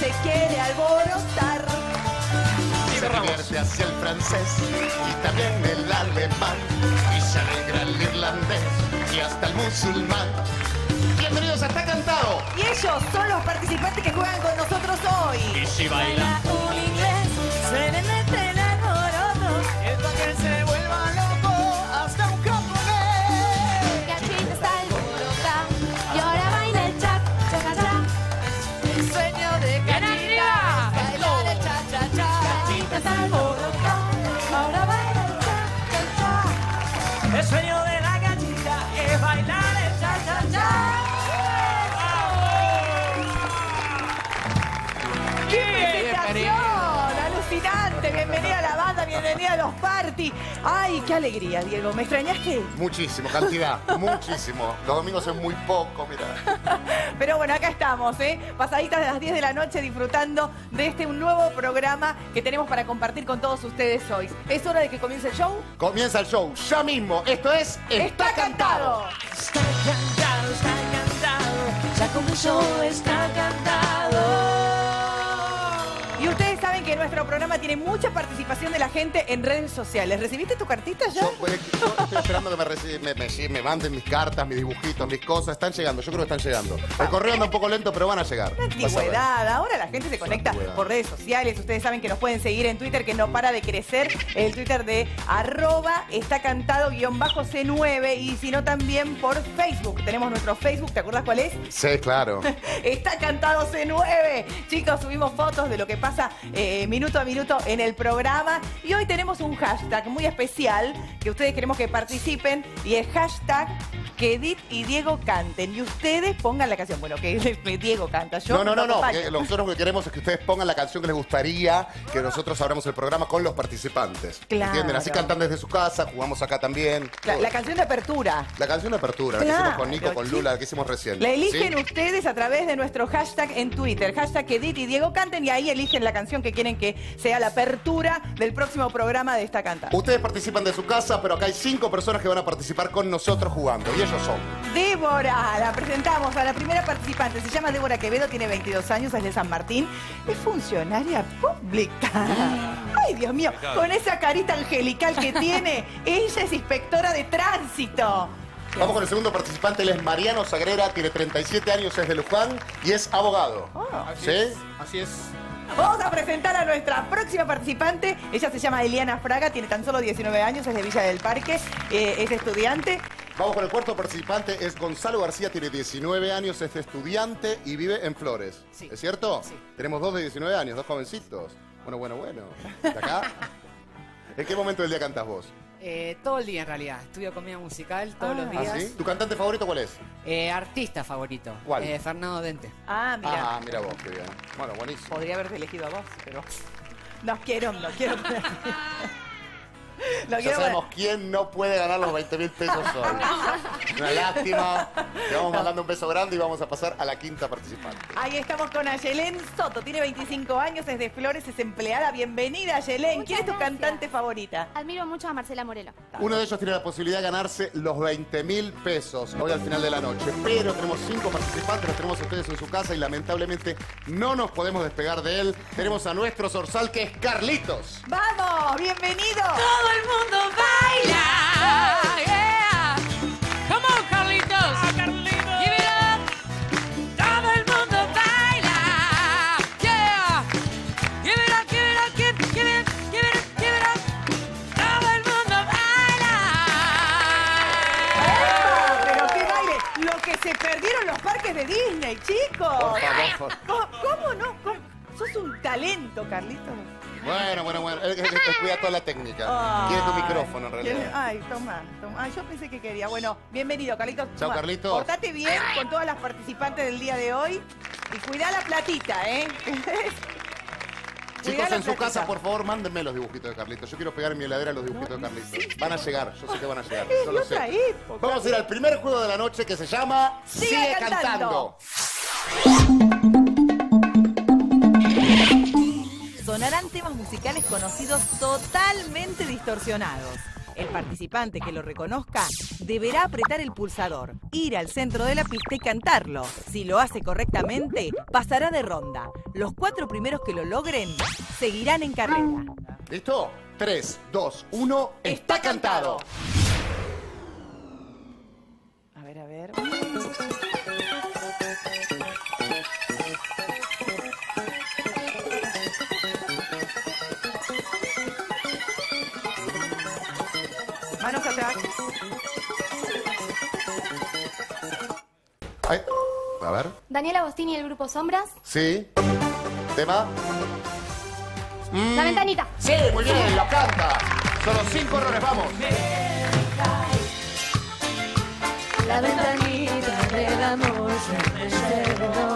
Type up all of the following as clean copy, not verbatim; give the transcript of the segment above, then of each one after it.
se quiere alborotar. Se divierte hacia el francés y también el alemán, y se alegra el irlandés y hasta el musulmán. Bienvenidos a Está Cantado. Y ellos son los participantes que juegan con nosotros hoy. Y si baila un inglés, se le mete el alboroto, es para que se vuelva loco hasta un japonés. Gachita está alborota y ahora baila el cha, cha, cha. el sueño de Gachita, bailar el cha, cha, cha. Gachita está alborota, ahora baila el cha, cha, cha. El sueño de la gallita es bailar el cha, cha, cha. ¡Qué presentación! ¡Alucinante! Bienvenida a la banda, bienvenida a los party. ¡Ay, qué alegría, Diego! ¿Me extrañaste? Muchísimo, cantidad, muchísimo. Los domingos es muy poco, mira. Pero bueno, acá estamos, pasaditas de las 10 de la noche disfrutando de un nuevo programa que tenemos para compartir con todos ustedes hoy. ¿Es hora de que comience el show? Comienza el show ya mismo. Esto es ¡Está cantado! Está cantado, ya comenzó, está cantado. Y ustedes saben que nuestro programa tiene mucha participación de la gente en redes sociales. ¿Recibiste tu cartita ya? Yo estoy esperando que me manden mis cartas, mis dibujitos, mis cosas. Están llegando, yo creo que están llegando. El correo anda un poco lento, pero van a llegar. La Vas a ver. antigüedad. Ahora la gente se conecta Antigüedad. por redes sociales. Ustedes saben que nos pueden seguir en Twitter, que no para de crecer. El Twitter de @estacantado_C9. Y si no, también por Facebook. Tenemos nuestro Facebook, ¿te acuerdas cuál es? Sí, claro. Está Cantado C9. Chicos, subimos fotos de lo que pasa minuto a minuto en el programa. Y hoy tenemos un hashtag muy especial que ustedes queremos que participen. Y el hashtag que Edith y Diego canten. Y ustedes pongan la canción. Bueno, que Diego canta. Yo No. acompaño. Nosotros lo que queremos es que ustedes pongan la canción que les gustaría que nosotros abramos el programa con los participantes. Claro. ¿Entienden? Así cantan desde su casa, jugamos acá también. La canción de apertura. La canción de apertura, la que hicimos con Nico, con Claro, Lula, la que hicimos recién. La eligen ¿Sí? ustedes a través de nuestro hashtag en Twitter. Hashtag que Edith y Diego canten. Y ahí eligen la canción que quieren que sea la apertura del próximo programa de Está Cantado. Ustedes participan de su casa, pero acá hay 5 personas que van a participar con nosotros jugando. Y ellos son... Débora, la presentamos a la primera participante. Se llama Débora Quevedo, tiene 22 años, es de San Martín. Es funcionaria pública. Ay, Dios mío, con esa carita angelical que tiene, ella es inspectora de tránsito. Vamos con el segundo participante, él es Mariano Sagrera, tiene 37 años, es de Luján y es abogado. ¿Sí? Así es. Vamos a presentar a nuestra próxima participante. Ella se llama Eliana Fraga, tiene tan solo 19 años, es de Villa del Parque, es estudiante. Vamos con el cuarto participante, es Gonzalo García, tiene 19 años, es estudiante y vive en Flores. Sí. ¿Es cierto? Sí. Tenemos 2 de 19 años, 2 jovencitos. Bueno. ¿De acá? ¿En qué momento del día cantás vos? Todo el día en realidad. Estudio comedia musical todos los días. ¿Ah, sí? ¿Tu cantante favorito cuál es? Artista favorito. ¿Cuál? Fernando Dente. Ah, mira. Ah, mira vos, qué bien. Bueno, buenísimo. Podría haberte elegido a vos, pero... No quiero poner... No Ya quiero sabemos quién no puede ganar los 20.000 pesos hoy. Una lástima. Te vamos mandando un beso grande y vamos a pasar a la quinta participante. Ahí estamos con Ayelén Soto, tiene 25 años, es de Flores, es empleada. Bienvenida, Ayelén. ¿Quién es tu Muchas gracias. cantante favorita? Admiro mucho a Marcela Morelo. Uno de ellos tiene la posibilidad de ganarse los 20.000 pesos hoy al final de la noche. Pero tenemos 5 participantes, los tenemos a ustedes en su casa y lamentablemente no nos podemos despegar de él. Tenemos a nuestro zorzal que es Carlitos. ¡Vamos! ¡Bienvenido! Todo el mundo baila. Yeah. Come on, Carlitos. Give it up. Todo el mundo baila. Yeah. Give it up, give it up, give it up. Todo el mundo baila. ¡Epa! ¡Pero qué baile! Lo que se perdieron los parques de Disney, chicos. Por favor. ¿Cómo no? Sos un talento, Carlitos. Bueno. Él cuida toda la técnica. Ay. Quiere tu micrófono en realidad. Ay, toma. Ay, yo pensé que quería. Bueno, bienvenido, Carlitos. Chao, Toma. Carlitos. Portate bien con todas las participantes del día de hoy. Y cuidá la platita, ¿eh? Chicos, en su casa, por favor, mándenme los dibujitos de Carlitos. Yo quiero pegar en mi heladera los dibujitos de Carlitos. Van a llegar, yo sé que van a llegar. Es Yo lo otra sé. época. Vamos a ir al primer juego de la noche que se llama Sigue cantando. Sonarán temas musicales conocidos totalmente distorsionados. El participante que lo reconozca deberá apretar el pulsador, ir al centro de la pista y cantarlo. Si lo hace correctamente, pasará de ronda. Los 4 primeros que lo logren seguirán en carrera. ¿Listo? 3, 2, 1, está cantado. A ver, a ver. Manos atrás. Ay, a ver. Daniela Agostini del grupo Sombras. Sí. Tema. La ventanita. Sí, muy bien, lo canta. Solo 5 errores, vamos. La ventanita del amor se me cerró.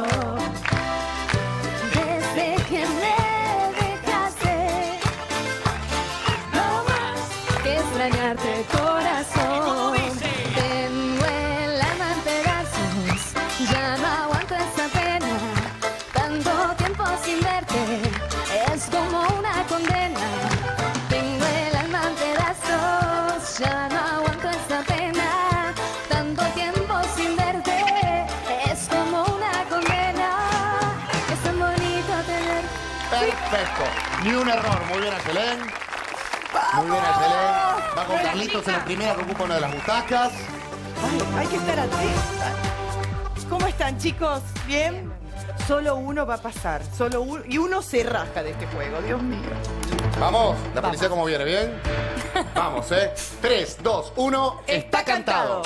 Desde que me dejaste, no más que extrañarte, corazón. Tengo el alma en pedazos, ya no aguanto esta pena. Tanto tiempo sin verte es como una condena. Tengo el alma en pedazos, ya no aguanto esta pena. Tanto tiempo sin verte es como una condena. Es tan bonito tener. Perfecto. Ni un error. Muy bien, Ayelén. Muy bien, Ayelén. Va con Carlitos en la primera que ocupa una de las butacas. Ay, hay que estar atenta. ¿Cómo están, chicos? ¿Bien? Solo uno va a pasar. Solo uno. Y uno se raja de este juego, Dios mío. Vamos. La policía cómo viene, ¿bien? Vamos, 3, 2, 1, está cantado.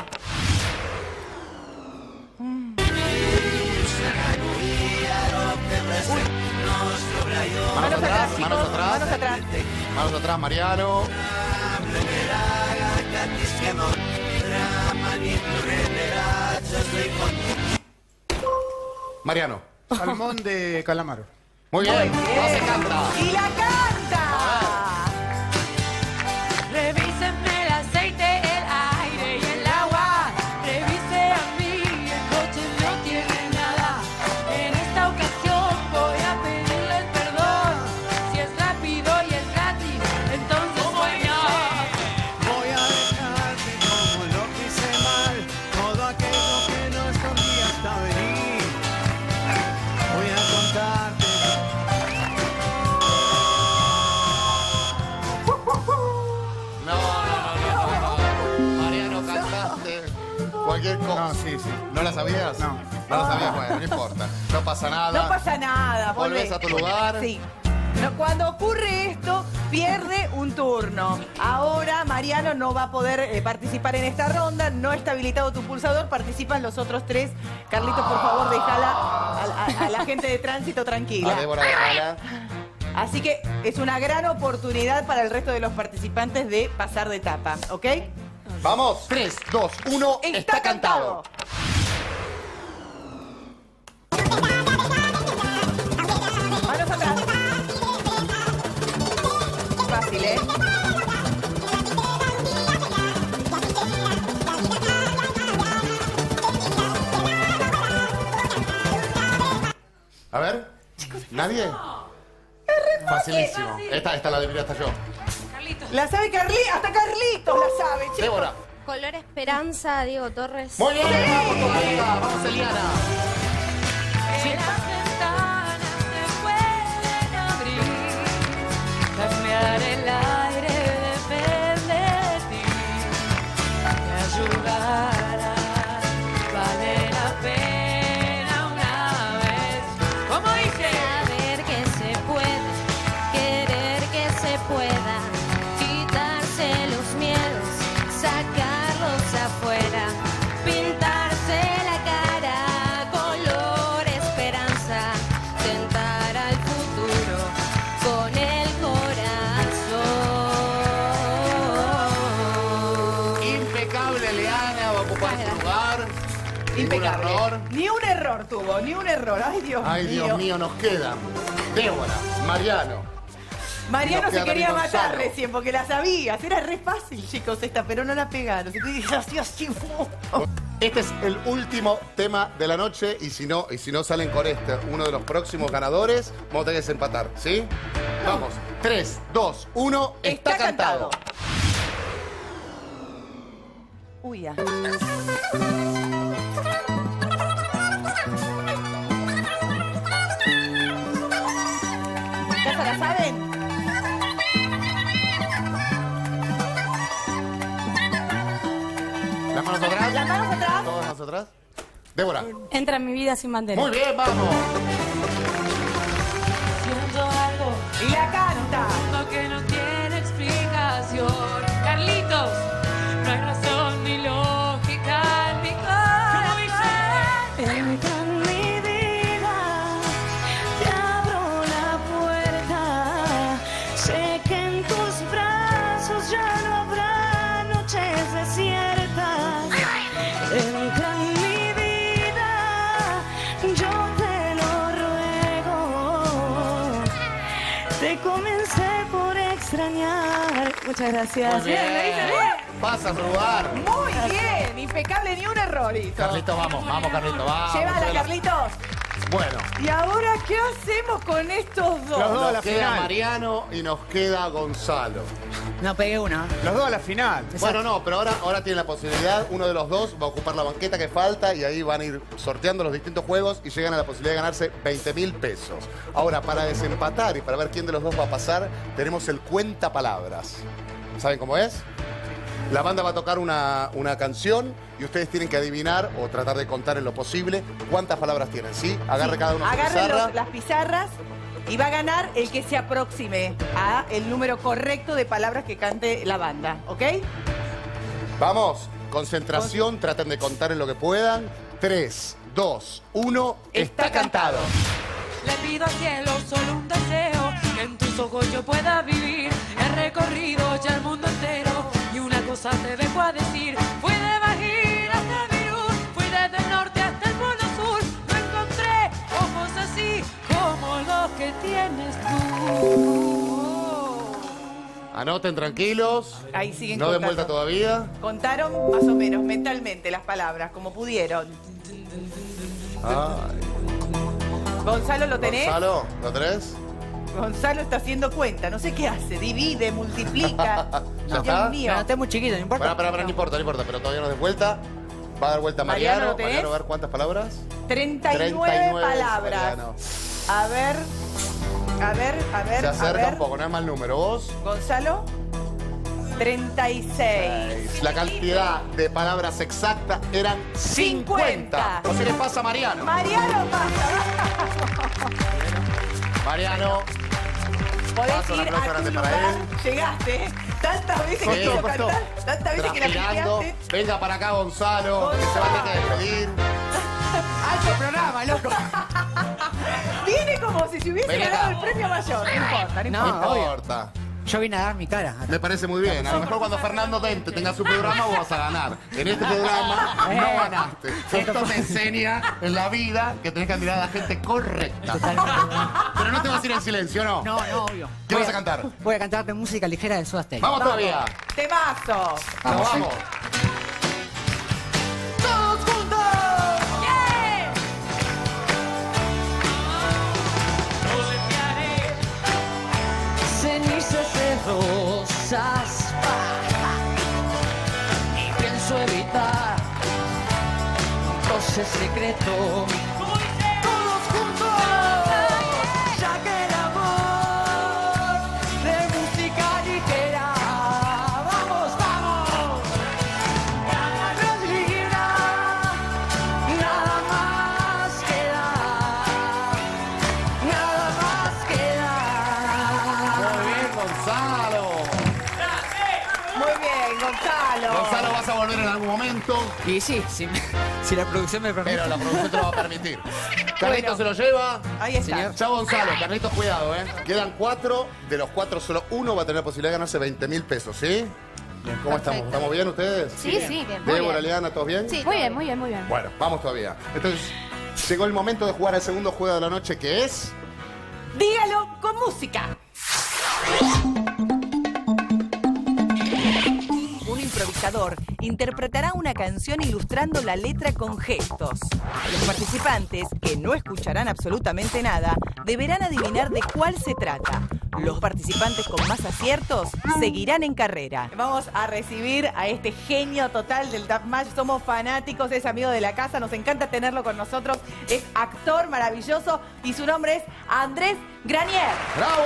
Manos atrás, chicos, manos atrás. Manos atrás. Manos atrás, Mariano. Mariano. Salmón de calamaro. Muy bien. No se canta. ¡Y la canta! Revísenme el aceite, el aire y el agua. Revise a mí, el coche no tiene nada. En esta ocasión voy a pedirles perdón. Si es rápido y es gratis, entonces bueno. Voy a dejarte como lo que hice mal, todo aquello que no escondí hasta venir. Voy a contarte. No. Mariano, cantaste cualquier cosa. No, sí. ¿No la sabías? No. No la sabías, bueno, no importa. No pasa nada. No pasa nada. Volvés a tu lugar. Sí. No, cuando ocurre esto, pierde un turno. Ahora Mariano no va a poder participar en esta ronda. No está habilitado tu pulsador. Participan los otros 3. Carlitos, por favor, déjala a la gente de tránsito tranquila. A Débora, déjala. Así que es una gran oportunidad para el resto de los participantes de pasar de etapa, ¿ok? Vamos. 3, 2, 1, está cantado. Manos atrás. Fácil, ¿eh? A ver. ¿Nadie? Facilísimo. Esta la debería estar yo. Carlitos. La sabe Carlitos, hasta Carlitos la sabe, chicos. Débora. Color Esperanza, Diego Torres. Muy bien. Vamos todavía. Vamos, Eliana. Que las ventanas se pueden abrir, cambiar el aire depende de ti, me ayudará, vale la pena una vez. ¿Cómo dice? Saber que se puede, querer que se pueda, quitarse los miedos, sacarlos afuera, pintarse la cara, color esperanza, tentar al futuro con el corazón. Impecable, Eliana. Va a ocupar su lugar. Ningún Impecable. error. Ni un error tuvo, ni un error. Ay, Dios Ay, mío. Dios mío, nos quedan Débora, Mariano. Mariano Nos se queda quería Dani matar Gonzalo. recién porque la sabías. Era re fácil, chicos, esta, pero no la pegaron. Este es el último tema de la noche y si no salen con este, uno de los próximos ganadores, vamos a tener que desempatar, ¿sí? Vamos, 3, 2, 1, está cantado. Uy, ya. ¿Ya se la saben? Las manos atrás. Las manos atrás. Todas manos atrás. Débora. Entra en mi vida sin bandera. Muy bien, vamos. Siento algo Y la canta. lo que no tiene explicación. Carlitos, no hay razón ni lógica en mi corazón. Entra en mi vida, te abro la puerta. Sé que en tus brazos ya no habrá noches desiertas. Entra en mi vida, yo te lo ruego. Te comencé por extrañar. Muchas gracias. Muy bien. Lo hice bien. Pasa a su lugar. Muy bien. Impecable, ni un errorito. Carlitos, vamos, Carlitos, vamos. Llévala, Carlitos. Bueno, ¿Y ahora qué hacemos con estos dos? Los dos a la nos queda final. Mariano y nos queda Gonzalo. No pegué una. Los dos a la final. Bueno, no, pero ahora tiene la posibilidad, uno de los dos va a ocupar la banqueta que falta y ahí van a ir sorteando los distintos juegos y llegan a la posibilidad de ganarse 20.000 pesos. Ahora, para desempatar y para ver quién de los dos va a pasar, tenemos el cuenta palabras. ¿Saben cómo es? La banda va a tocar una canción y ustedes tienen que adivinar o tratar de contar en lo posible cuántas palabras tienen, ¿sí? Agarre cada uno su Agarren pizarra. las pizarras y va a ganar el que se aproxime a el número correcto de palabras que cante la banda, ¿ok? Vamos, concentración, traten de contar en lo que puedan. 3, 2, 1, está cantado. Le pido al cielo solo un deseo, que en tus ojos yo pueda vivir. He recorrido ya el mundo entero y una cosa te vengo a decir. Fui de Bajín hasta Virú, fui desde el norte hasta el polo sur. No encontré ojos así como los que tienes tú. Anoten tranquilos. Ahí siguen No den contando. vuelta todavía. Contaron más o menos mentalmente las palabras, como pudieron. Ay, Gonzalo, ¿lo tenés? Gonzalo, ¿lo tenés? Gonzalo está haciendo cuenta, no sé qué hace, divide, multiplica. ¿Ya Dios está? mío. No, está muy chiquito, no importa. Pará, no importa, pero todavía no des vuelta. Va a dar vuelta Mariano, Mariano. ¿lo tenés? Mariano, a ver cuántas palabras. 39 palabras. Mariano. A ver, Se a acerca ver. un poco, no es mal número. ¿Vos? Gonzalo, 36. La cantidad de palabras exactas eran 50. O sea, le pasa a Mariano. Mariano pasa. Mariano, Podés Paso, un ir aplauso a tu grande para lugar. él. Llegaste. Tantas veces que Costó, quiso costó. cantar, tantas veces que la transpirando. pifiaste. Venga para acá, Gonzalo, que se va a tener que despedir. Alto programa, loco. Viene como si se hubiese Vení ganado acá. el premio mayor. No importa, no No, importa. No obvio. importa. Yo vine a dar mi cara. Me parece muy bien. A lo mejor cuando Fernando Dente tenga su programa vos vas a ganar. En este programa no ganaste. Esto te enseña en la vida que tenés que admirar a la gente correcta. Pero no te vas a ir en silencio, ¿no? No, obvio. ¿Qué vas a cantar? Voy a cantarte música ligera de Soda Stereo. ¡Vamos todavía! Temazo. ¡Vamos, vamos! ¡Todos juntos! ¡Yeah! Cenizas de rosas y pienso evitar un roce secreto. ¡Todos juntos! Ya que el amor de música ligera, vamos, vamos, nos libra, nada más queda, nada más queda. Muy bien, Gonzalo. Muy bien, Gonzalo. Gonzalo, vas a volver en algún momento, Y sí, si la producción me permite. pero la producción te lo va a permitir. Carlitos se lo lleva. Ahí está. Señor. Chao, Gonzalo. Carlitos, cuidado, ¿eh? Quedan 4. De los 4, solo uno va a tener la posibilidad de ganarse 20.000 pesos, ¿sí? ¿Cómo estamos? ¿Estamos bien ustedes? Sí, sí, bien. Muy Débora, bien. Liana, ¿todos bien? Sí, muy bien, muy bien, muy bien. Bueno, vamos todavía. Entonces, llegó el momento de jugar al segundo juego de la noche, que es... Dígalo con música. Una improvisación realizador interpretará una canción ilustrando la letra con gestos. Los participantes, que no escucharán absolutamente nada, deberán adivinar de cuál se trata. Los participantes con más aciertos seguirán en carrera. Vamos a recibir a este genio total del Tap Match. Somos fanáticos, es amigo de la casa, nos encanta tenerlo con nosotros. Es actor maravilloso y su nombre es Andrés Granier. ¡Bravo!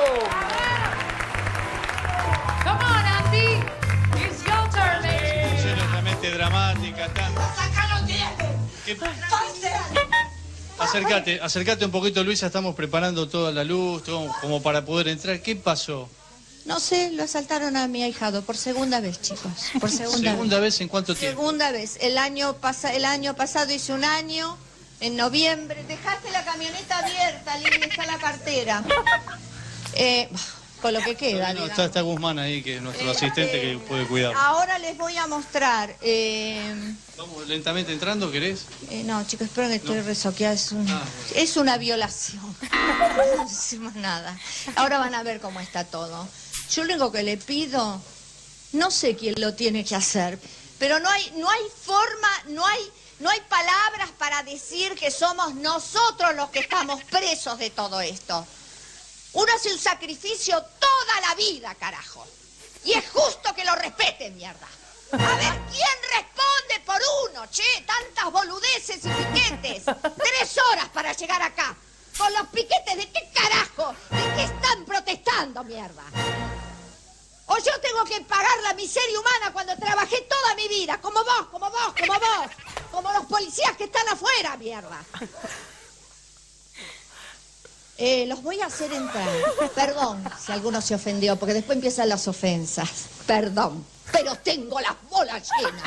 Come on, Andy. It's your turn, baby. Absolutamente dramática, tanto. ¿Qué? Acércate un poquito, Luisa, estamos preparando toda la luz, todo como para poder entrar. ¿Qué pasó? No sé, lo asaltaron a mi ahijado por segunda vez, chicos. Por ¿Segunda vez en cuánto tiempo? Segunda vez. El año pasado hice un año, en noviembre. Dejaste la camioneta abierta, Lili, está la cartera. Con lo que queda, No, está Guzmán ahí, que es nuestro asistente que puede cuidar. Ahora les voy a mostrar. Vamos lentamente entrando, ¿querés? No, chicos, esperen que estoy resoqueada. Es una violación. No decimos nada. Ahora van a ver cómo está todo. Yo lo único que le pido, no sé quién lo tiene que hacer, pero no hay forma, no hay palabras para decir que somos nosotros los que estamos presos de todo esto. Uno hace un sacrificio toda la vida, carajo. Y es justo que lo respeten, mierda. A ver, ¿quién responde por uno, che? Tantas boludeces y piquetes. 3 horas para llegar acá. Con los piquetes, ¿de qué carajo? ¿De qué están protestando, mierda? O yo tengo que pagar la miseria humana cuando trabajé toda mi vida. Como vos. Como los policías que están afuera, mierda. Los voy a hacer entrar. Perdón si alguno se ofendió, porque después empiezan las ofensas. Perdón, pero tengo las bolas llenas.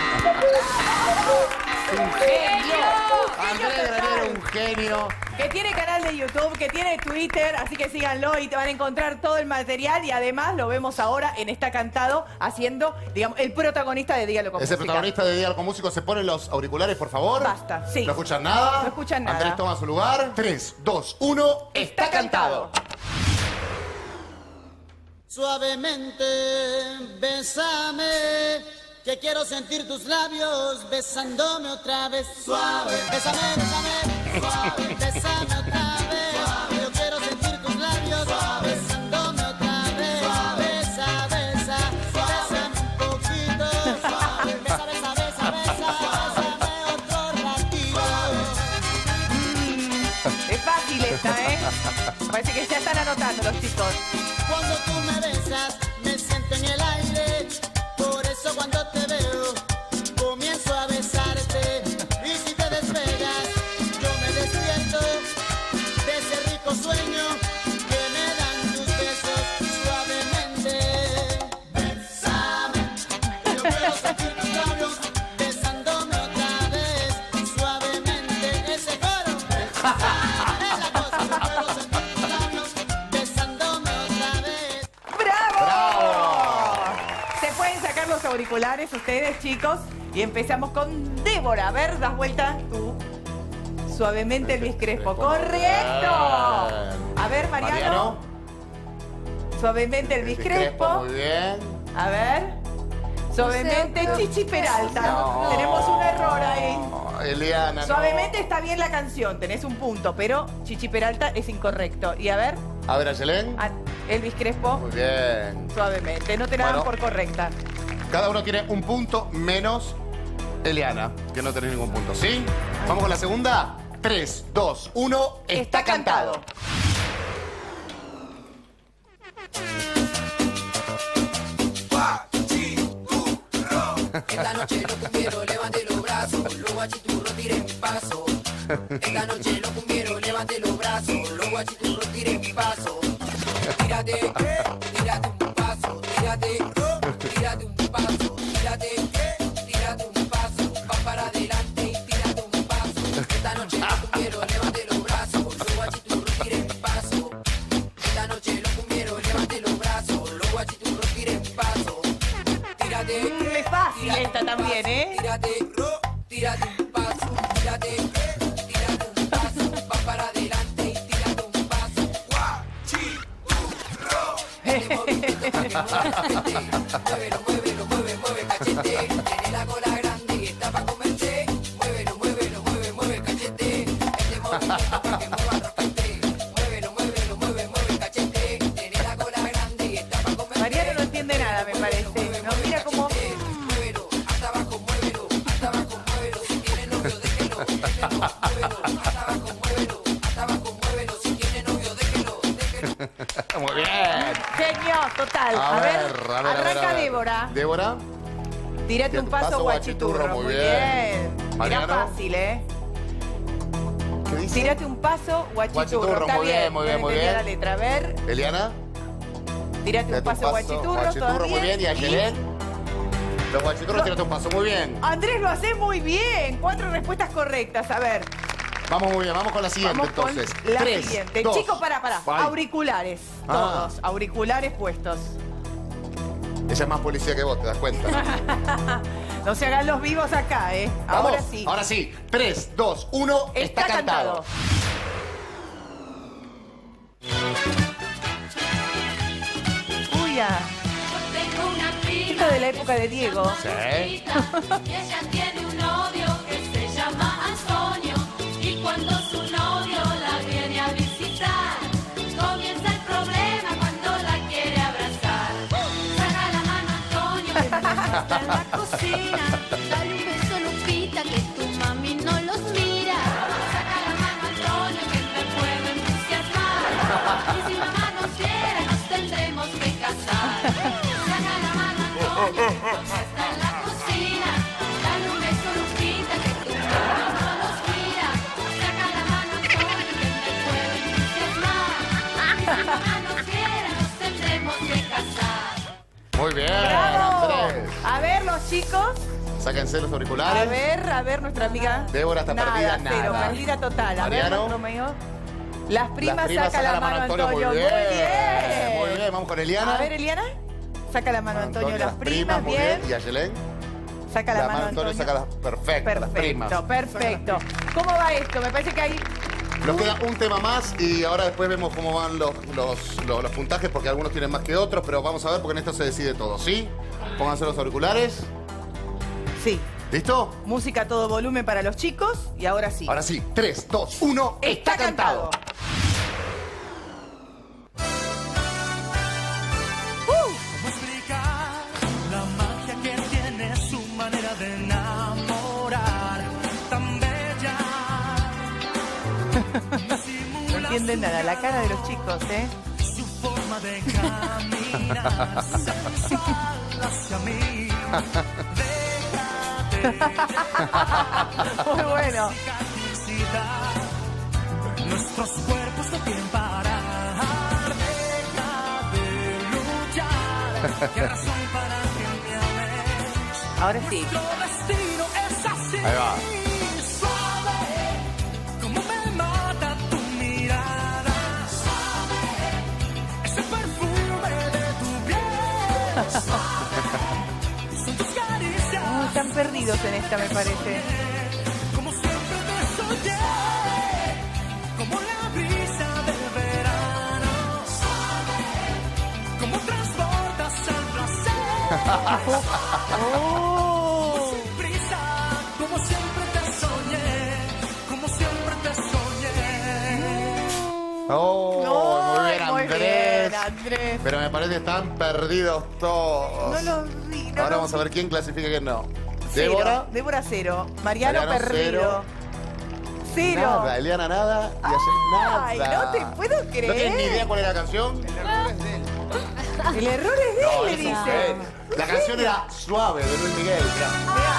Un genio. Andrés Granier, un genio. Que tiene canal de YouTube, que tiene Twitter, así que síganlo y te van a encontrar todo el material y además lo vemos ahora en Está Cantado haciendo, digamos, el protagonista de Dígalo con Ese Música. protagonista de Dígalo con Músico, ¿se ponen los auriculares, por favor? Basta, sí. ¿No escuchan nada? No escuchan nada. Andrés toma su lugar. 3, 2, 1. Está cantado. Suavemente, bésame, que quiero sentir tus labios besándome otra vez. Suave, bésame, suave, bésame otra vez. Suave, yo quiero sentir tus labios besándome otra vez. Besa, bésame un poquito. Suave, bésame otro ratito. Es fácil esta, ¿eh? Parece que ya están anotando los chicos. Cuando tú me besas, me siento en el aire. Por eso cuando te veo, comienzo a besarte. Y si te despegas, yo me despierto de ese rico sueño que me dan tus besos suavemente. Bésame, yo quiero sentir tus labios besándome otra vez suavemente. Ese coro es la cosa, yo quiero sentir tus labios besándome otra vez. ¡Bravo! Se pueden sacar los auriculares ustedes, chicos, y empezamos con Débora. A ver, das vuelta tú. Suavemente Luis Crespo. ¡Correcto! A ver, Mariano. Suavemente Luis Crespo. Muy bien. A ver. Suavemente No sé, Chichi Peralta. No. Tenemos un error ahí. Oh, Eliana, Suavemente está bien la canción, tenés un punto, pero Chichi Peralta es incorrecto. Y a ver, no. A ver, Ayelén. Elvis Crespo, Muy bien. suavemente. No te la dan Bueno. por correcta. Cada uno tiene un punto menos Eliana, que no tiene ningún punto. ¿Sí? Vamos con la segunda. 3, 2, 1. Está cantado. Esta noche los cumbieros levanten los brazos, los guachiturros tiren paso. Esta noche los cumbieros levanten los brazos, los guachiturros tiren paso. Tírate un paso, tírate un paso, tírate un paso, va para adelante y tírate un paso. Esta noche los cumbieros levanten los brazos, los guachiturros tiren paso. Esta noche los cumbieros levanten los brazos, los guachiturros tiren paso. Es fácil esta también, ¿eh? Tírate un paso, tírate un paso, va para adelante y tírate un paso. Este movimiento que mueve, mueve, mueve, mueve, cachete. Mariano no entiende nada, me parece. No, mira cómo... Muy bien. Genio, total. A ver, arranca Débora. Débora. Tírate un paso guachiturro. Muy bien. Mariano. Era fácil, ¿eh? ¿Qué dice? Tírate un paso guachiturro. Está muy bien, muy bien, muy entendí bien. la letra. A ver, Eliana. tírate un paso guachiturro. ¿todo muy bien. Y Ayelén. Los guachiturros, tírate un paso. Muy bien. Andrés, lo haces muy bien. 4 respuestas correctas. A ver. Vamos muy bien, vamos con la siguiente Vamos con entonces. la 3, siguiente. 2. Chicos, para. Ay. Auriculares. Todos. Auriculares puestos. Ella es más policía que vos, te das cuenta. No se hagan los vivos acá, ¿eh? Vamos, Ahora sí. Ahora sí. 3, 2, 1. Está cantado. Uy, ya. Esto de la época de Diego. Sí. Y ella tiene un novio que se llama Antonio. Y cuando su novio la viene a visitar, comienza el problema cuando la quiere abrazar. Saca la mano Antonio, que me está en la cocina. Dale un beso Lupita, que tu mami no los mira. Saca la mano Antonio, que me puedo entusiasmar. Y si mamá nos quiere, nos tendremos que casar. Saca la mano Antonio, que está en la cocina. Dale un beso Lupita, que tu mami no los mira. Saca la mano Antonio, que me puedo entusiasmar. Y si mamá nos quiere, nos tendremos que casar. Muy bien, ¡Bravo! Andrés. A ver, los chicos. Sáquense los auriculares. A ver, nuestra amiga. Débora está perdida, Cero, nada. perdida total. A Mariano. ver, Romeo. Las primas, Las saca la mano Antonio. Muy bien. Muy bien, vamos con Eliana. A ver, Eliana. Saca la mano Antonio, las las primas, muy bien. Y Ayelén. Saca la mano Antonio. saca las perfecto, las primas. Perfecto. ¿Cómo va esto? Me parece que hay... Nos queda un tema más y ahora después vemos cómo van los puntajes porque algunos tienen más que otros, pero vamos a ver porque en esto se decide todo, ¿sí? Pónganse los auriculares. Sí. ¿Listo? Música a todo volumen para los chicos y ahora sí. Ahora sí, 3, 2, 1, está cantado. ¿Cómo explicar la magia que tiene su manera de enamorar? Tan bella. No entienden nada, la cara de los chicos, ¿eh? Su forma de caminar sensual hacia mí. Muy bueno. Nuestros cuerpos no quieren parar. Deja de luchar. ¿Qué razón para que me ames? Ahora sí. Nuestro destino es así. Ahí va. Suave, como me mata tu mirada. Suave, ese perfume de tu piel. Suave, son tus caricias. Están perdidos en esta, me parece. Como siempre te soñé, como la brisa del verano. Suave, como transportas al placer. Oh. Sin prisa, como siempre te soñé, como siempre te soñé. Oh, muy bien, Muy Andrés. bien, Andrés. Pero me parece que están perdidos todos. No los vi. Ahora vamos a ver quién clasifica y quién no. Cero. Débora. Débora 0. Mariano Mariano, perdido. 0. Nada. Eliana nada. Y Ayelén nada. Ay, no te puedo ¿No tienes ni idea creer. cuál era la canción? El error es de él, le eso dice. es. La canción era Suave de Luis Miguel. Mirá,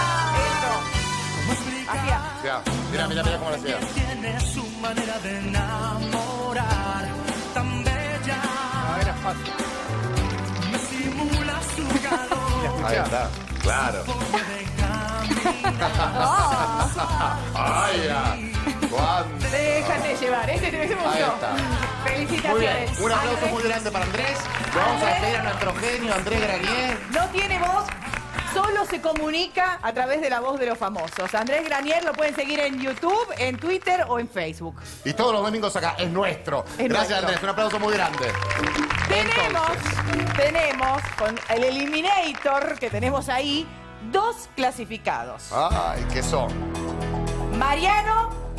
mira cómo la hacía. Tiene su manera de enamorar, tan bella. Era fácil. Me simula su calor. Ahí está. Claro. Ay, ya. ¿Cuándo? Déjate llevar, este te gustó. Ahí está. Felicitaciones. Muy bien. Un aplauso Andrés. muy grande para Andrés. Lo vamos a despedir a nuestro genio, Andrés Granier. No tiene voz, solo se comunica a través de la voz de los famosos. Andrés Granier lo pueden seguir en YouTube, en Twitter o en Facebook. Y todos los domingos acá. Es nuestro. Es Gracias, nuestro. Andrés. Un aplauso muy grande. Tenemos con el Eliminator que tenemos ahí 2 clasificados. Ay, ¿qué son? Mariano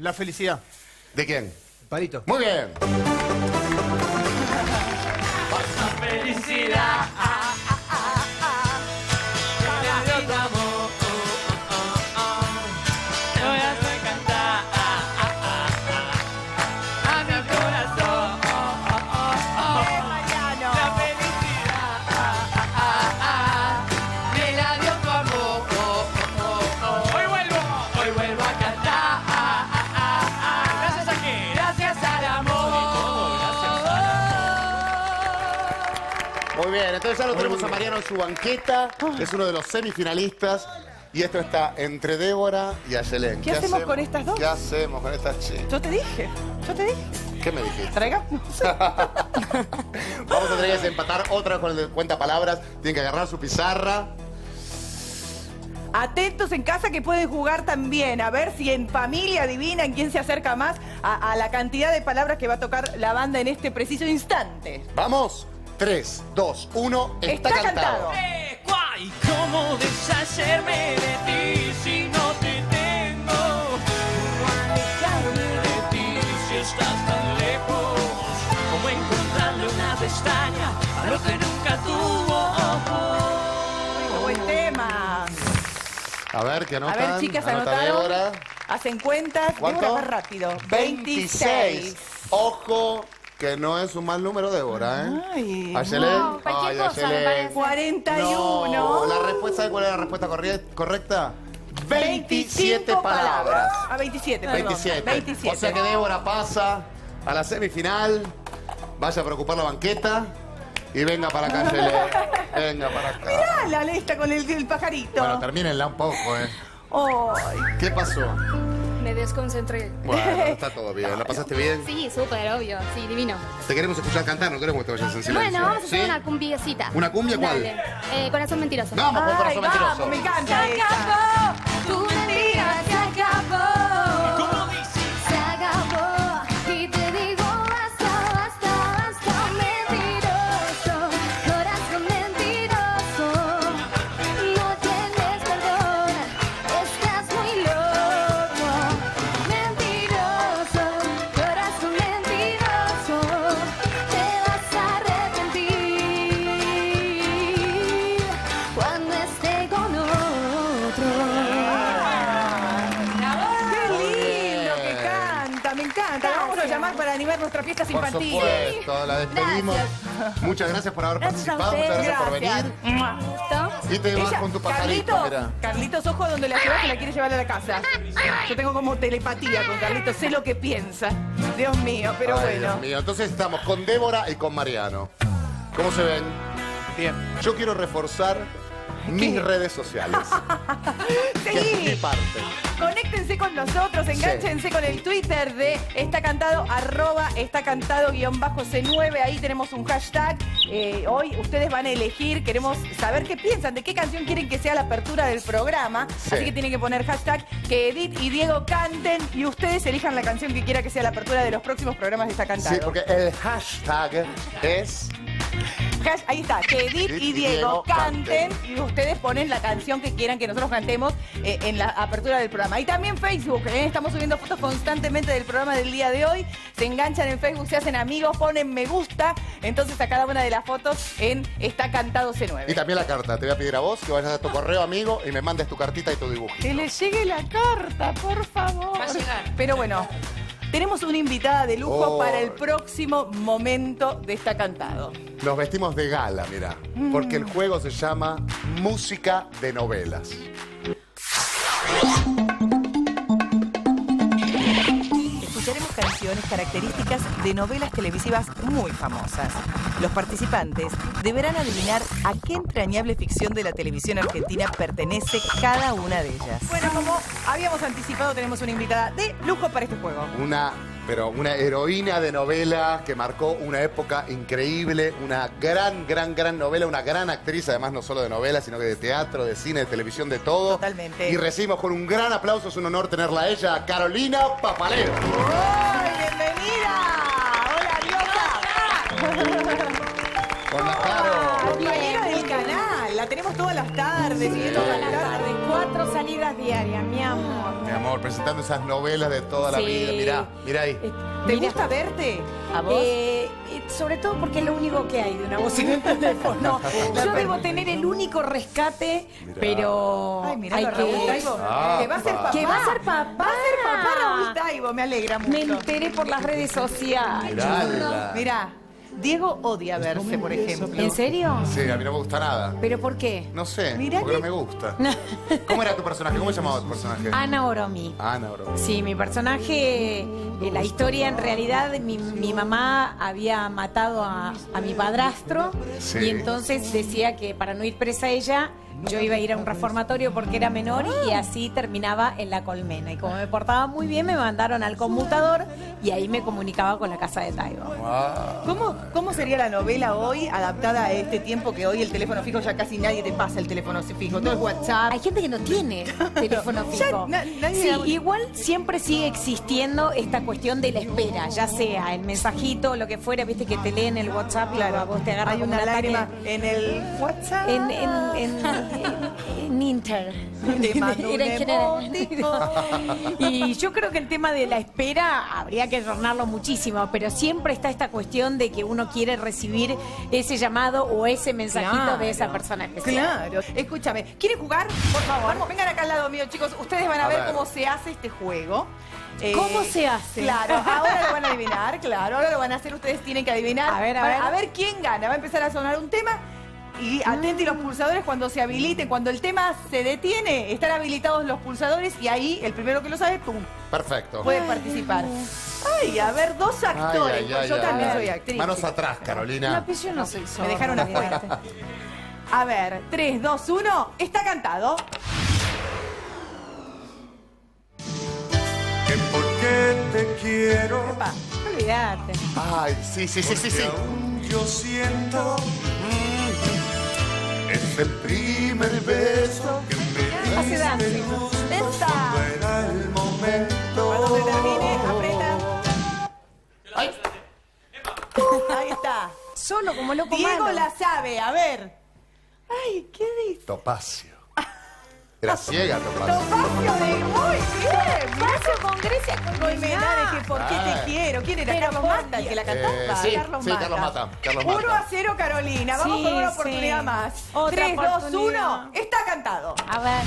La felicidad. ¿De quién? Palito. Muy bien. Felicidad. Te voy a hacer cantar a mi corazón. La felicidad me la dio tu amor. Hoy vuelvo a cantar. ¿Gracias a qué? Gracias al amor. Muy bien, entonces ya lo tenemos a Mariano en su banqueta. Es uno de los semifinalistas. Y esto está entre Débora y Ayelén. ¿Qué hacemos con estas dos? ¿Qué hacemos con estas chicas? Yo te dije. ¿Qué me dijiste? Traiga. Vamos a tener que desempatar otra vez con el de cuenta palabras. Tienen que agarrar su pizarra. Atentos en casa que pueden jugar también. A ver si en familia adivinan quién se acerca más a la cantidad de palabras que va a tocar la banda en este preciso instante. Vamos. 3, 2, 1. Está cantado. ¿Y cómo deshacerme de ti si no te tengo? ¿Cómo alejarme de ti si estás tan lejos? ¿Cómo encontrarle una pestaña a lo que nunca tuvo ojos? Buen tema. A ver, ¿qué A anotan? ver, chicas, Anota anotaron. Débora. Hacen cuentas. ¿Cuánto? Débora, más rápido. 26. Ojo, que no es un mal número, Débora, ¿eh? Ay. Ayelén. No, cualquier cosa, me parece. 41. No, la respuesta, ¿sabe cuál es la respuesta correcta? 27 palabras. A 27, perdón. 27. 27. O sea que Débora pasa a la semifinal. Vaya a preocupar la banqueta. Y venga para acá, Ayelén. Venga para acá. Mirá la lista con el pajarito. Bueno, termínenla un poco, ¿eh? Ay. ¿Qué pasó? Me desconcentré. Bueno, está todo bien. ¿La pasaste bien? Sí, súper, obvio. Sí, divino. Te queremos escuchar cantar, no queremos que te vayas en silencio. Bueno, vamos a hacer ¿Sí? una cumbiecita. ¿Una cumbia cuál? Dale. Corazón mentiroso. Vamos con Corazón Ay, Mentiroso. vamos, me encanta Se esa. acabó, tu mentira se acabó. ¿Cómo dices? Se acabó y te digo basta, basta, basta, mentiroso, corazón mentiroso, no tienes perdón, estás muy loco, mentiroso, corazón mentiroso, te vas a arrepentir cuando esté con otro. Qué lindo que canta, me encanta. La vamos a llamar para animar nuestra fiesta Por infantil. supuesto, la despedimos. Muchas gracias por haber Gracias a participado, muchas gracias por venir. ¿Listo? Y te vas Ella- con tu pajarito, mira. Carlitos, ojo donde la llevas, que la quiere llevar a la casa. Yo tengo como telepatía con Carlitos, sé lo que piensa. Dios mío, pero Ay, bueno. Dios mío. Entonces estamos con Débora y con Mariano. ¿Cómo se ven? Bien. Yo quiero reforzar mis redes sociales. Que es mi Sí, parte. conéctense con nosotros, enganchense con el Twitter de Está Cantado, @estacantado_C9. Ahí tenemos un hashtag. Hoy ustedes van a elegir, queremos saber qué piensan, de qué canción quieren que sea la apertura del programa. Sí. Así que tienen que poner hashtag que Edith y Diego canten y ustedes elijan la canción que quiera que sea la apertura de los próximos programas de Está Cantado. Sí, porque el hashtag es... Ahí está, que Edith y Diego canten y ustedes ponen la canción que quieran que nosotros cantemos en la apertura del programa. Y también Facebook, estamos subiendo fotos constantemente del programa del día de hoy. Se enganchan en Facebook, se hacen amigos, ponen me gusta. Entonces a cada una de las fotos en Está Cantado Y C9. también la carta. Te voy a pedir a vos que vayas a tu correo, amigo, y me mandes tu cartita y tu dibujito. Que les llegue la carta, por favor. Va a llegar. Pero bueno, tenemos una invitada de lujo Oh. para el próximo momento de Está Cantado. Nos vestimos de gala, mira, porque el juego se llama Música de Novelas. Escucharemos canciones características de novelas televisivas muy famosas. Los participantes deberán adivinar a qué entrañable ficción de la televisión argentina pertenece cada una de ellas. Bueno, como habíamos anticipado, tenemos una invitada de lujo para este juego. Una heroína de novela que marcó una época increíble, una gran novela, una gran actriz, además no solo de novela, sino que de teatro, de cine, de televisión, de todo. Totalmente. Y recibimos con un gran aplauso, es un honor tenerla a ella, Carolina Papaleo. ¡Ay, bienvenida! ¡Hola, Diosa! Con la Caro. Compañera del canal, la tenemos todas las tardes, siguiendo todas las tardes. 4 salidas diarias, mi amor. Mi amor, presentando esas novelas de toda la Sí. vida. Mirá ahí. ¿Te gusta verte a vos? Sobre todo porque es lo único que hay de una bocina de teléfono. Yo debo tener el único rescate, pero Ay, mirá, hay Raúl Taibo, que va a ser papá. Que va a ser papá. Va a ser papá Raúl Taibo, me alegra mucho. Me enteré por las redes sociales. Mirá, Diego odia verse, por ejemplo. ¿En serio? Sí, a mí no me gusta nada. ¿Pero por qué? No sé, Mirá porque que- no me gusta. ¿Cómo era tu personaje? ¿Cómo se llamaba tu personaje? Ana Oromi. Ana, bro. Sí, mi personaje, la historia en realidad, mi mamá había matado a mi padrastro Sí. y entonces decía que para no ir presa ella, yo iba a ir a un reformatorio porque era menor y así terminaba en La Colmena. Y como me portaba muy bien, me mandaron al conmutador y ahí me comunicaba con la casa de Taibo. ¿Cómo sería la novela hoy adaptada a este tiempo que hoy el teléfono fijo ya casi nadie te pasa el teléfono fijo? Todo es WhatsApp. Hay gente que no tiene teléfono Ya fijo. nadie Sí, habla. igual siempre sigue existiendo esta cuestión de la espera, ya sea el mensajito, lo que fuera, viste que te leen el WhatsApp y a vos te agarra Hay como una un ataque. lágrima en el WhatsApp. En Inter. Te mando un Era en general. emotico. Y yo creo que el tema de la espera habría que adornarlo muchísimo, pero siempre está esta cuestión de que uno quiere recibir ese llamado o ese mensajito de esa persona especial. Claro. Escúchame, ¿quieren jugar? Por favor, vengan acá al lado mío, chicos. Ustedes van a, A ver, ver. cómo se hace este juego. ¿Cómo se hace? Claro, ahora lo van a adivinar, claro, ahora lo van a hacer, ustedes tienen que adivinar. A ver. Quién gana. Va a empezar a sonar un tema. Y atenti los pulsadores cuando se habiliten, cuando el tema se detiene, están habilitados los pulsadores y ahí el primero que lo sabe, ¡pum! Perfecto. Puede participar. Ay, a ver, dos actores. Ay, ay, pues ay, yo ay, también ay. soy actriz. Manos atrás, Carolina. No, yo no soy Me dejaron afuera. A ver, 3, 2, 1. Está cantado. Que porque te quiero. Olvídate. Ay, sí. Porque aún yo siento ese primer beso que me Hace dancing. diste justo Esta. cuando era el momento. Cuando se termine, aprieta. Ahí está. Solo como loco Diego malo. la sabe, a ver. Ay, ¿qué dice? Topacio. Era ciega, Topacio. Topacio de muy bien. Topacio con Grecia con Colmenares, que por qué te Ay. quiero. ¿Quién era? Pero Carlos por Mata, el que la cantaba. sí, Carlos sí, Mata. Carlos Mata. Carlos 1 Mata. a 0, Carolina. Vamos Sí, con una sí. oportunidad más. Otra 3, 2, oportunidad. 1. Está cantado. A ver.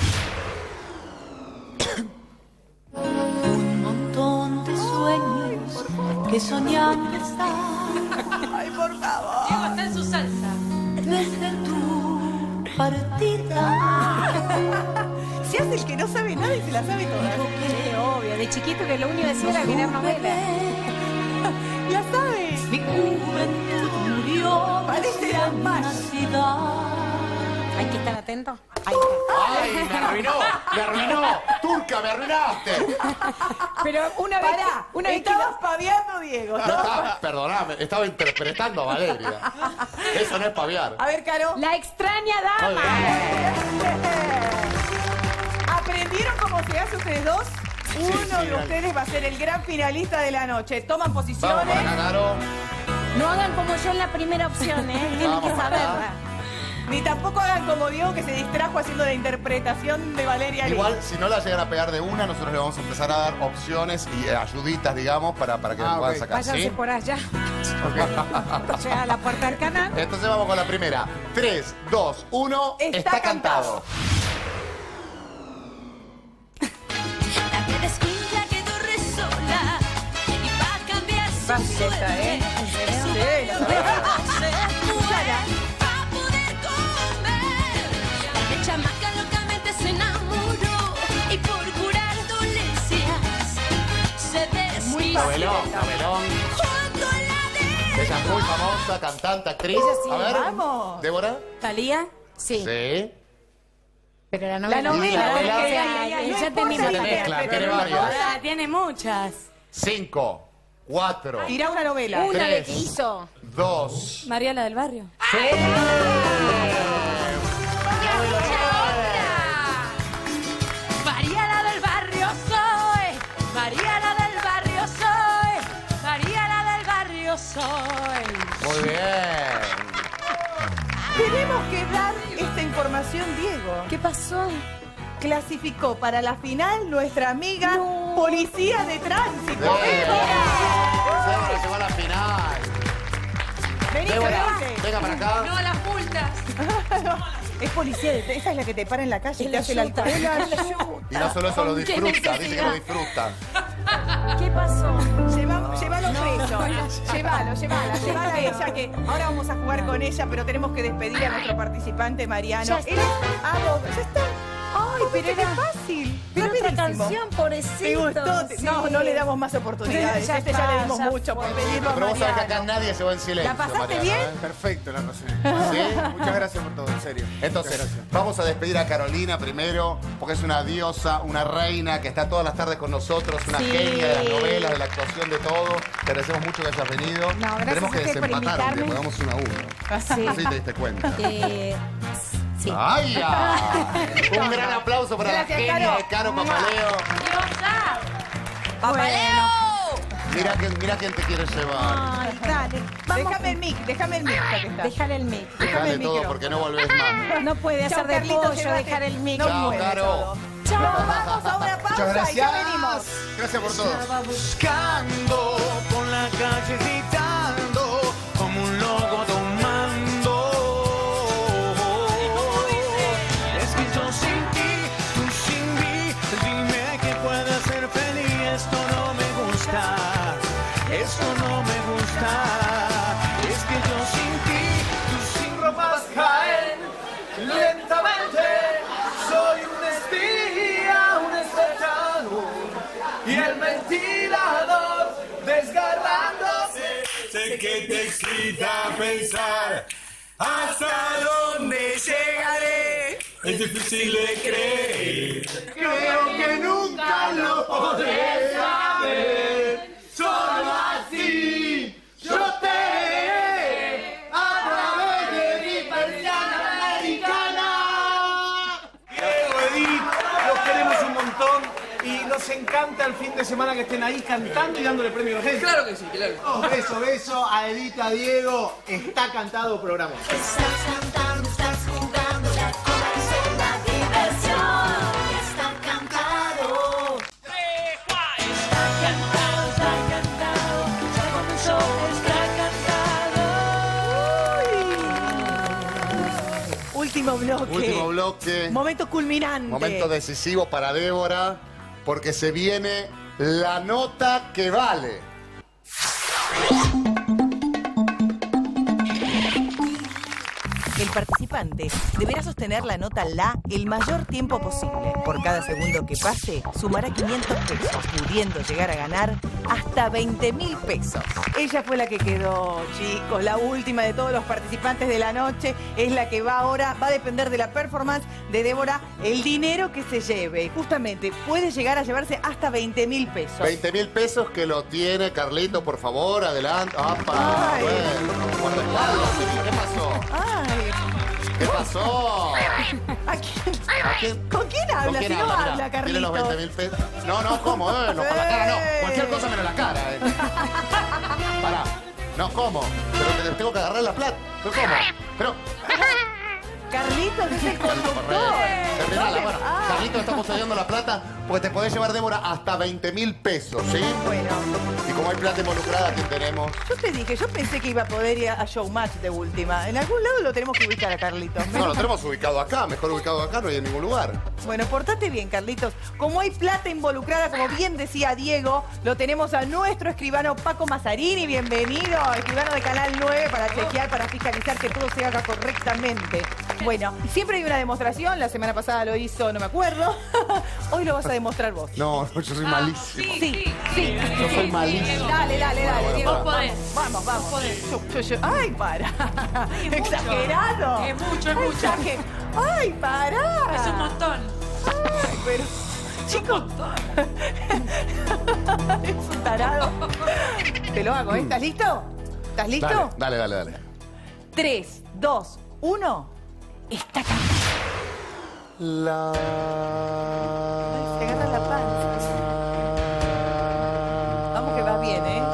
Un montón de sueños que soñando están Ay, por favor. Diego está en su salsa. desde tu partida. Se hace el que no sabe nada y se la sabe toda. Sí, obvio. De chiquito que lo único que decía era mirar novelas. La sabe. Mi juventud murió Parece desde la mi más. nacida. Hay que estar atento. Ahí está. ¡Ay, me arruinó! ¡Me arruinó! ¡Turca, me arruinaste! Pero una vez, Pará, una vez que estabas paviando, Diego. No, perdoname, estaba interpretando a Valeria. Eso no es paviar. A ver, Caro. la extraña dama. ¿Aprendieron cómo se hace ustedes dos? Uno de dale. ustedes va a ser el gran finalista de la noche. Toman Vamos posiciones. para acá, Caro. No hagan como yo en la primera opción, ¿eh? Tienen Vamos que saberla. acá. Ni tampoco hagan como Diego que se distrajo haciendo la interpretación de Valeria Lee. Igual, si no la llegan a pegar de una, nosotros le vamos a empezar a dar opciones y ayuditas, digamos, para que la puedan sacar. Váyanse ¿Sí? por allá. Llega a la puerta del canal. Entonces vamos con la primera. 3, 2, 1. Está cantado. La que desquinta quedó resola y va a cambiar su Fácil esta, suerte. ¿eh? ¿En serio? Su Sí, la va a poder comer. La que chamaca locamente se enamoró y por curar dolencias se despistó. Novelón, novelón. Cuando la Ella es muy famosa, cantante, actriz. Ella sí, A ver, vamos. ¿Débora? ¿Talía? Sí. Sí. Pero la novela. La novela, ¿Y la novela? o sea, Ya no te importa mismo la Se mezcla, interpretación, tiene no varias. importa. Tiene muchas. 5, 4, Tira una novela. Una de Tres. que hizo. 2. María la del barrio. María la del barrio soy. María la del barrio soy. María la del barrio soy. Muy bien. Tenemos que dar esta información, Diego. ¿Qué pasó? clasificó para la final nuestra amiga policía de tránsito. Débora llegó a la final. Vení, Débora, vení. venga para acá. No, las multas. Es policía de esa es la que te para en la calle y te hace el alcohol. Y no solo eso, lo disfruta. Dice que lo disfruta. ¿Qué pasó? Llévalo preso. Llévala a ella, que ahora vamos a jugar con ella, pero tenemos que despedir a nuestro participante Mariano. Ya está. Él es abogado. Ya está. Ay, pero era fácil. Pero otra Rapidísimo. canción, pobrecito. ¿Te gustó? Sí. No le damos más oportunidades. Ya Ya ya le dimos está, mucho por fue. pedirlo a Pero vos sabés que acá Mariano. nadie se va en silencio. ¿La pasaste Mariano, bien? ¿eh? Perfecto, la pasé. ¿Sí? Muchas gracias por todo, en serio. Entonces, Muchas gracias. vamos a despedir a Carolina primero, porque es una diosa, una reina que está todas las tardes con nosotros, una Sí. genia de las novelas, de la actuación, de todo. Te agradecemos mucho que hayas venido. No, gracias Tenemos que a usted por desempatar, que invitarme. pongamos 1-1. Sí. No sé si te diste cuenta. Sí. ¡Ay, ya! Un gran aplauso para Gracias, la genia Caro. de Caro Papaleo. ¡Papaleo! Mira quién te quiere llevar. Ay, dale. Vamos. Déjame el mic, ya que está. Déjale el mic. Déjame el Dale todo micro. porque no volvés más. No puede Chao, hacer de Carlitos, pollo, llévate. dejar el mic. No Chao, puede Caro. todo. Nos vamos a una pausa Muchas y ya gracias. venimos. Gracias por todo. Estaba buscando por la calle gritando como un loco tomando. Es que yo sin ti, tú sin mí, dime que puedo ser feliz. Esto no me gusta, esto no me gusta. Es que yo sin ti, tú sin ropas caen lentamente. Soy un espía, un espectador y el ventilador desgarrándose. Sé que te excita pensar hasta dónde llegaré. Es difícil de creer. Creo que nunca lo podré saber. Solo así yo te veré a través de mi persiana americana. Diego, Edith, los queremos un montón y nos encanta el fin de semana que estén ahí cantando y dándole premio a la gente. Claro que sí, claro. Oh, beso a Edith, a Diego. Está cantado programa. Estás cantando, estás jugando, la cosa es la diversión. Está cantado. Está cantado, ya comenzó, está cantado. Último bloque. Último bloque. Momento culminante. Momento decisivo para Débora, porque se viene la nota que vale. El participante deberá sostener la nota la el mayor tiempo posible. Por cada segundo que pase, sumará 500 pesos, pudiendo llegar a ganar hasta 20.000 pesos. Ella fue la que quedó, chicos, la última de todos los participantes de la noche. Es la que va ahora, va a depender de la performance de Débora, el dinero que se lleve. Justamente, puede llegar a llevarse hasta 20.000 pesos. 20.000 pesos que lo tiene Carlito, por favor, adelante. ¡Apa! Ay. Bueno, guardaespaldas, ¿qué pasó? Ay, ¿Qué pasó? ¿a quién? ¿A quién? ¿Con quién habla? ¿Con quién Si no habla? habla, Mira, tiene los Carlitos. 20.000 pesos. No, ¿cómo? No, con la cara no. Cualquier cosa menos la cara. Pará. No, ¿cómo? Pero te tengo que agarrar la plata. ¿Pero cómo? Pero... Carlitos es el conductor. Terminala, No, bueno. ah. Carlitos, estamos cediendo la plata porque te podés llevar, Débora, hasta 20.000 pesos, ¿sí? Bueno, Y como hay plata involucrada, ¿quién tenemos? yo te dije, yo pensé que iba a poder ir a Showmatch de última. En algún lado lo tenemos que ubicar a Carlitos. No, lo tenemos ubicado acá. Mejor ubicado acá no hay en ningún lugar. Bueno, portate bien, Carlitos. Como hay plata involucrada, como bien decía Diego, lo tenemos a nuestro escribano Paco Mazzarini. Bienvenido, escribano de Canal 9, para chequear, para fiscalizar que todo se haga correctamente. Bueno, siempre hay una demostración. La semana pasada lo hizo, no me acuerdo. Hoy lo vas a demostrar vos. No, yo soy malísimo. Sí. Yo soy malísimo. Dale, Diego. Vos podés. Vamos. Ay, para. Exagerado. Es mucho, es mucho. Ay, para. Es un montón. Ay, pero... Chicos. Es un tarado. Te lo hago, ¿eh? ¿Estás listo? ¿Estás listo? Dale. 3, 2, 1. Está acá. La... Se agarra la panza. Vamos que va bien, ¿eh?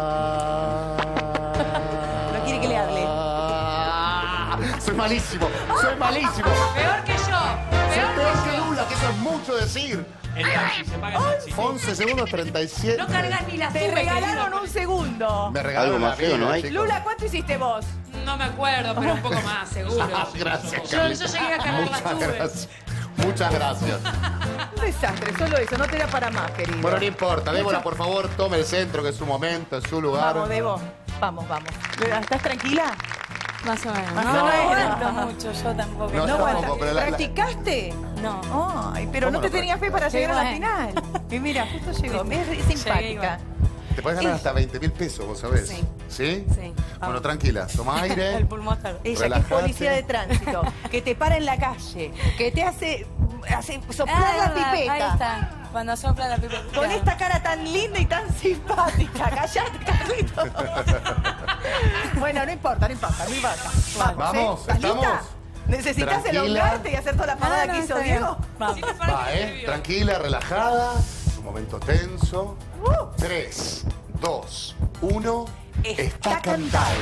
No quiere que le hable. Soy malísimo. Peor que yo. Soy peor que Lula, que eso es mucho decir. El taxi, se paga el taxi. 11 segundos 37. No cargas ni las Te tubes, regalaron querido. un segundo. Me regalaron Algo la más feo, vida, ¿no hay? chicos. Lula, ¿cuánto hiciste vos? No me acuerdo, pero un poco más, seguro. Gracias, Yo Carlita. llegué a cargar las Muchas tubes. gracias. Muchas gracias. Un desastre, solo eso, no te da para más, querido. Bueno, no importa. Débora, por favor, tome el centro, que es su momento, es su lugar. Vamos, Debo. Vamos. ¿Estás tranquila? Más o menos. Más No o menos. aguanto mucho, yo tampoco. No, No yo aguanta. tampoco, pero ¿Practicaste? No. Ay, pero ¿Cómo no te no tenía fe para Sí, llegar a la bueno. final. Y mira, justo llegó. Es simpática. Te puedes ganar hasta 20.000 pesos, vos sabés. Sí. ¿Sí? Sí. Bueno, tranquila. Toma aire. El pulmotor. Ella que es Relájate. policía de tránsito, que te para en la calle, que te hace soplar la pipeta. Ahí está. Cuando sopla la pipeta. Con esta cara tan linda y tan simpática. Callate, Carlito. Bueno, no importa. Vamos, ¿Estás ¿estamos? lista? ¿Necesitas Tranquila. elongarte y hacer toda la pavada que hizo Diego? Vamos. Va, tranquila, relajada. Un momento tenso. 3, 2, 1. Está cantado.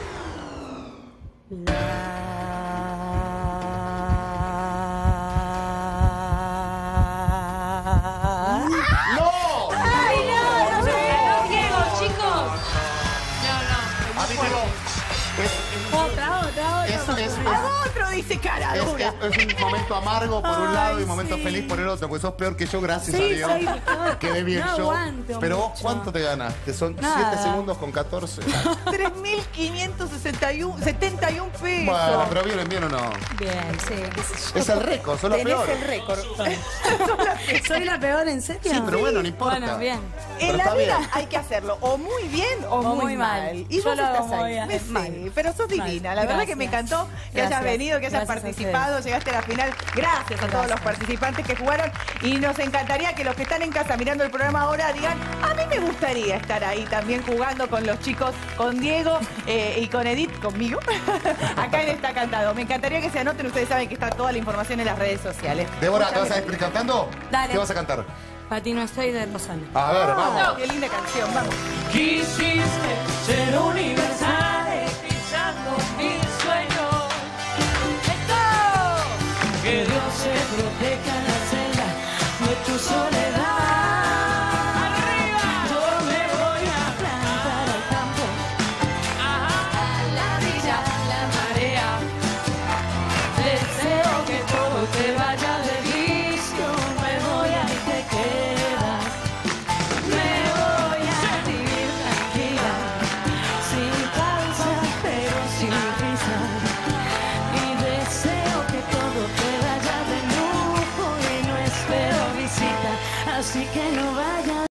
¡No! ¡Ay, no! No llego, chicos. No. A mí Otra. ¡A otro! Dice cara dura. es un momento amargo por un lado y un momento feliz por el otro, porque sos peor que yo, gracias a Dios. Quedé bien No yo. aguanto Pero vos, mucho. ¿cuánto te ganaste? Son Nada. 7 segundos con 14. 3.571 pesos. Bueno, pero bien o no. Bien, sí, qué sé yo. Es el récord, sos la Tenés peor. el récord. ¿Soy la peor, en serio? Sí, pero bueno, no importa. Bueno, bien. Pero En la está vida bien. hay que hacerlo o muy bien o muy mal. Y Yo vos lo hago estás muy ahí. bien. Sí, Mal. pero sos divina. La verdad que me Gracias. encantó que hayas Gracias. venido, que hayas Gracias a participado, llegaste a la final. Gracias a todos los participantes que jugaron. Y nos encantaría que los que están en casa mirando el programa ahora digan, a mí me gustaría estar ahí también jugando con los chicos, con Diego y con Edith, conmigo, acá en Está Cantado. Me encantaría que se anoten, ustedes saben que está toda la información en las redes sociales. Débora, Muchas ¿te vas a gracias. despedir cantando? Dale. ¿Qué vas a cantar? Para ti no estoy de Rosana. A ver, vamos. Qué linda canción, vamos. Quisiste ser universal, pisando mis sueños. ¡Esto! Que Dios se proteja en la celda de tu soledad. ¡Arriba! Yo me voy a plantar al campo, a la villa, la marea. Deseo que todo te vaya de vicio. Me voy a y te quedas. Me voy a vivir tranquila, sin pausa pero sin prisa. Y deseo que todo te vaya de lujo y no espero visita, así que no vayas.